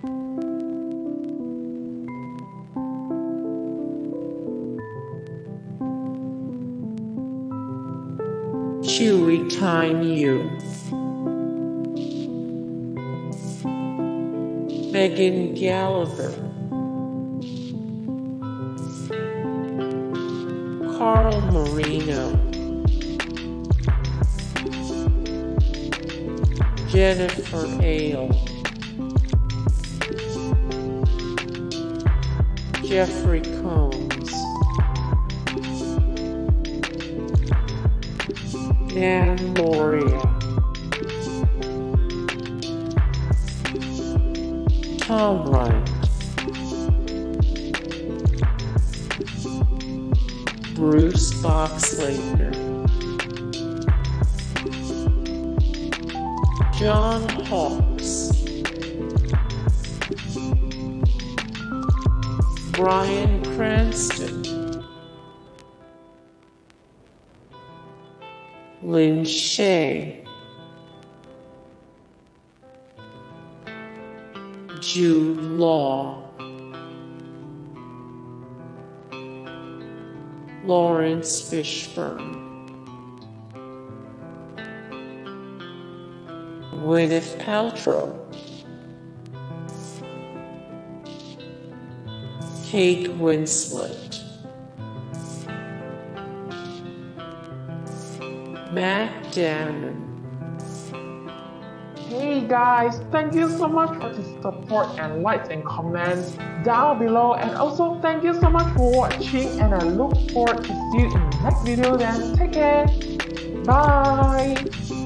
Chewy Time U, Megan Gallagher, Carl Marino, Jennifer Ale, Jeffrey Combs, Dan Loria, Tom Wright, Bruce Boxleitner, John Hawkes, Bryan Cranston, Lynn Shay, Jude Law, Lawrence Fishburne, Gwyneth Paltrow, Kate Winslet, Matt Damon. Hey guys, thank you so much for the support and likes and comments down below, and also thank you so much for watching, and I look forward to see you in the next video. Then take care, bye.